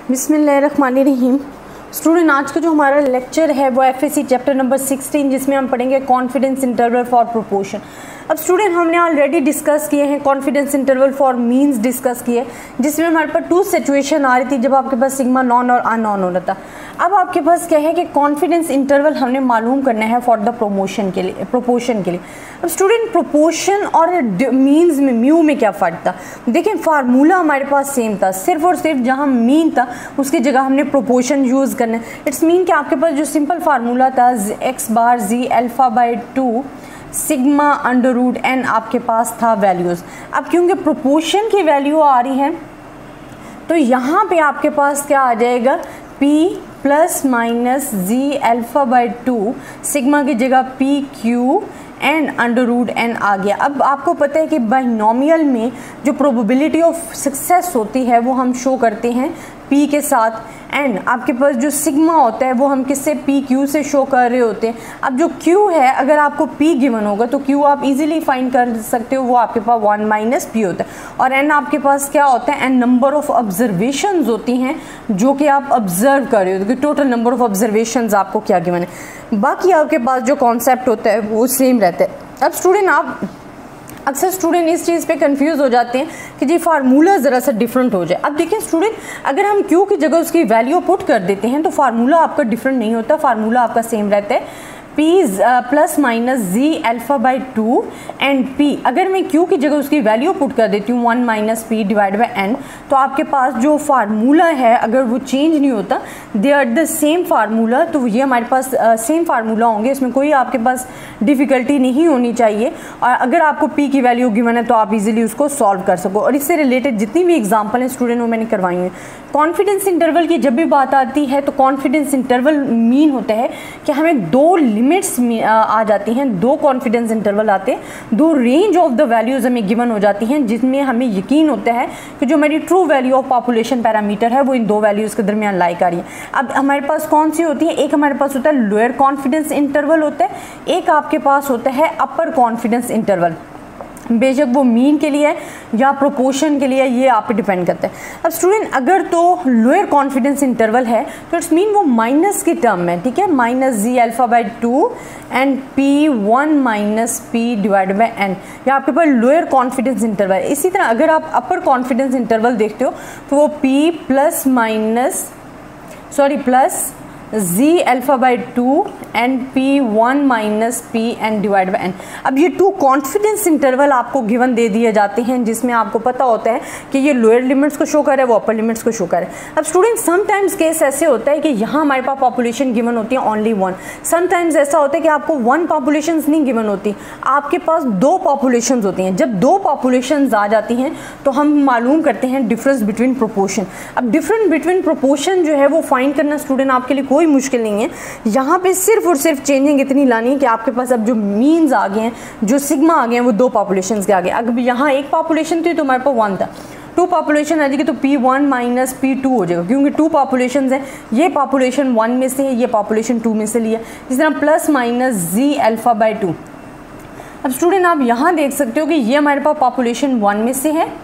बिस्मिल्लाहिर्रहमानिर्रहीम। स्टूडेंट, आज का जो हमारा लेक्चर है वो एफएससी चैप्टर नंबर 16, जिसमें हम पढ़ेंगे कॉन्फिडेंस इंटरवल फॉर प्रोपोर्शन। अब स्टूडेंट, हमने ऑलरेडी डिस्कस किए हैं confidence interval for means discuss किए, जिसमें हमारे पास टू सिचुएशन आ रही थी जब आपके पास सिग्मा नॉन और अननोन होना था। अब आपके पास क्या है कि कॉन्फिडेंस इंटरवल हमने मालूम करना है फॉर द प्रोपोर्शन के लिए। अब स्टूडेंट, प्रोपोर्शन और मीन्स में म्यू में क्या फ़र्क था? देखिए, फार्मूला हमारे पास सेम था, सिर्फ और सिर्फ जहाँ मीन था उसकी जगह हमने प्रोपोर्शन यूज़ करना है। इट्स मीन कि आपके पास जो सिंपल फार्मूला था X bar Z alpha by 2 sigma under root N आपके पास था वैल्यूज़। अब क्योंकि प्रोपोर्शन की वैल्यू आ रही है तो यहाँ पे आपके पास क्या आ जाएगा, P plus minus Z alpha by 2 sigma की जगह P Q and under root N आ गया। अब आपको पता है कि बाइनोमियल में जो प्रोबेबिलिटी ऑफ सक्सेस होती है वो हम शो करते हैं P के साथ, एंड आपके पास जो सिग्मा होता है वो हम किससे, पी क्यू से शो कर रहे होते हैं। अब जो Q है, अगर आपको P गिवन होगा तो Q आप इजीली फाइंड कर सकते हो, वो आपके पास 1 माइनस P होता है। और N आपके पास क्या होता है, N नंबर ऑफ ऑब्जर्वेशंस होती हैं जो कि आप ऑब्जर्व कर रहे हो, कि टोटल नंबर ऑफ ऑब्जर्वेशंस आपको क्या गिवन है। बाकी आपके पास जो कॉन्सेप्ट होता है वो सेम रहता है। अब स्टूडेंट, आप अक्सर स्टूडेंट इस चीज़ पे कंफ्यूज हो जाते हैं कि जी फार्मूला ज़रा सा डिफरेंट हो जाए। अब देखिए स्टूडेंट, अगर हम Q की जगह उसकी वैल्यू पुट कर देते हैं तो फार्मूला आपका डिफरेंट नहीं होता, फार्मूला आपका सेम रहता है, P plus minus Z alpha by 2 and P। अगर मैं Q की जगह उसकी वैल्यू पुट कर देती हूँ 1 minus P divide by N, तो आपके पास जो फार्मूला है अगर वो चेंज नहीं होता, they are the same formula, तो ये हमारे पास सेम फार्मूला होंगे, इसमें कोई आपके पास डिफ़िकल्टी नहीं होनी चाहिए। और अगर आपको P की वैल्यू गिवन है तो आप इजीली उसको सॉल्व कर सको। और इससे रिलेटेड जितनी भी एग्जांपल हैं स्टूडेंट वो मैंने करवाई हैं। कॉन्फिडेंस इंटरवल की जब भी बात आती है तो कॉन्फिडेंस इंटरवल मीन होता है कि हमें दो लिमिट्स आ जाती हैं, दो कॉन्फिडेंस इंटरवल आते हैं, दो रेंज ऑफ द वैल्यूज़ हमें गिवन हो जाती हैं, जिसमें हमें यकीन होता है कि जो हमारी true value of population parameter है वो इन दो वैल्यूज़ के दरमियान लाई आ रही है। अब हमारे पास कौन सी होती है, एक हमारे पास होता है लोअर कॉन्फिडेंस इंटरवल होता है, एक आपके पास होता है अपर कॉन्फिडेंस इंटरवल। बेशक वो मीन के लिए या प्रोपोर्शन के लिए, ये आप पे डिपेंड करता है। अब स्टूडेंट, अगर तो लोअर कॉन्फिडेंस इंटरवल है तो इट्स मीन वो माइनस की टर्म में, ठीक है, minus Z alpha by 2 and P 1 minus P divide by N, या आपके पास लोअर कॉन्फिडेंस इंटरवल। इसी तरह अगर आप अपर कॉन्फिडेंस इंटरवल देखते हो तो वो P plus Z alpha by 2 and P 1 minus P and divide by N। अब ये टू कॉन्फिडेंस इंटरवल आपको गिवन दे दिए जाते हैं, जिसमें आपको पता होता है कि ये लोअर लिमिट्स को शो करे, वो अपर लिमिट्स को शो करे। अब स्टूडेंट, समटाइम्स केस ऐसे होता है कि यहाँ हमारे पास पॉपुलेशन गिवन होती है ओनली 1, समटाइम्स ऐसा होता है कि आपको 1 पॉपुलेशन नहीं गिवन होती, आपके पास 2 पॉपुलेशन होती हैं। जब 2 पॉपुलेशन आ जाती हैं तो हम मालूम करते हैं डिफरेंस बिटवीन प्रोपोर्शन। अब डिफरेंस बिटवीन प्रोपोर्शन जो है वो फाइंड करना स्टूडेंट आपके लिए कोई मुश्किल नहीं है। यहाँ पे सिर्फ और सिर्फ चेंजिंग इतनी लानी है कि आपके पास अब जो मीन्स आ गए हैं, जो सिग्मा आ गए हैं, वो 2 पॉपुलेशंस के आ गए। अगर यहाँ एक पॉपुलेशन थी तो हमारे पास 1 था, 2 पॉपुलेशन आ जाएगी तो P 1 माइनस P 2 हो जाएगा, क्योंकि 2 पॉपुलेशंस हैं, ये पॉपुलेशन 1 में से है, ये पॉपुलेशन 2 में से लिया। इस तरह plus minus Z alpha by 2। अब स्टूडेंट, आप यहाँ देख सकते हो कि ये हमारे पास पॉपुलेशन 1 में से है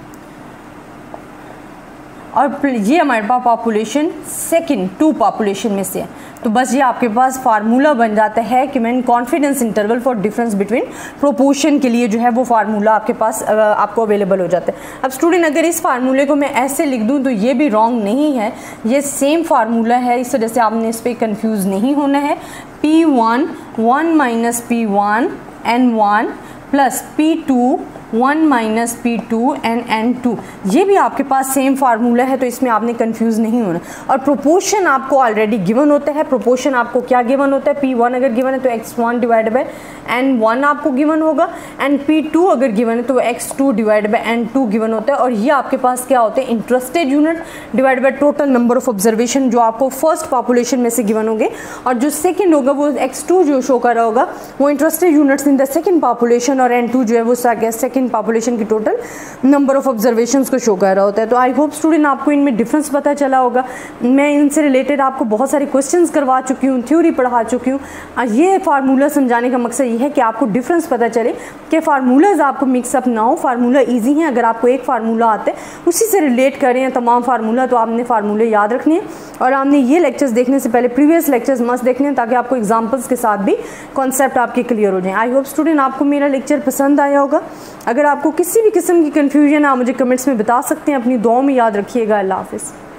और ये हमारे पास पॉपुलेशन सेकंड 2 पॉपुलेशन में से है। तो बस ये आपके पास फार्मूला बन जाता है कि मैंने confidence interval for difference between proportion के लिए जो है वो फार्मूला आपके पास आपको अवेलेबल हो जाता है। अब स्टूडेंट, अगर इस फार्मूले को मैं ऐसे लिख दूं तो ये भी रॉन्ग नहीं है, ये सेम फार्मूला है, इस वजह से आपने इस पर कन्फ्यूज़ नहीं होना है। P1 1 minus P1 N1 plus P2 1 minus P2 and N2, ये भी आपके पास सेम फार्मूला है, तो इसमें आपने कंफ्यूज नहीं होना। और प्रोपोर्शन आपको ऑलरेडी गिवन होता है। प्रोपोर्शन आपको क्या गिवन होता है, P1 अगर गिवन है तो x1 डिवाइड बाई N1 आपको गिवन होगा, एंड P2 अगर गिवन है तो x2 divide by N2 given होता है। और ये आपके पास क्या होते हैं, interested unit divide by total number of observation जो आपको फर्स्ट पॉपुलेशन में से गिवन होंगे, और जो सेकेंड होगा वो x2 जो शो कर रहा होगा वो interested units in the second population, और N2 जो है वो सेकेंड इन पॉपुलेशन की टोटल नंबर ऑफ ऑब्जर्वेशंस को शो कर रहा होता है। तो आई होप स्टूडेंट आपको इनमें डिफरेंस पता चला होगा। मैं इनसे रिलेटेड आपको बहुत सारे क्वेश्चंस करवा चुकी हूँ, थ्योरी पढ़ा चुकी हूँ। ये फार्मूला समझाने का मकसद ये है कि आपको डिफरेंस पता चले कि फार्मूलाज आपको मिक्सअप ना हो। फार्मूला ईजी है, अगर आपको एक फार्मूला आता है उसी से रिलेट करें तमाम फार्मूला, तो आपने फार्मूले याद रखने हैं और आपने ये लेक्चर्स देखने से पहले प्रीवियस लेक्चर्स मस्ट देखने हैं ताकि आपको एग्जांपल्स के साथ भी कॉन्सेप्ट आपके क्लियर हो जाए। आई होप स्टूडेंट आपको मेरा लेक्चर पसंद आया होगा। अगर आपको किसी भी किस्म की कन्फ्यूजन है आप मुझे कमेंट्स में बता सकते हैं। अपनी दुआओं में याद रखिएगा। अल्लाह हाफिज़।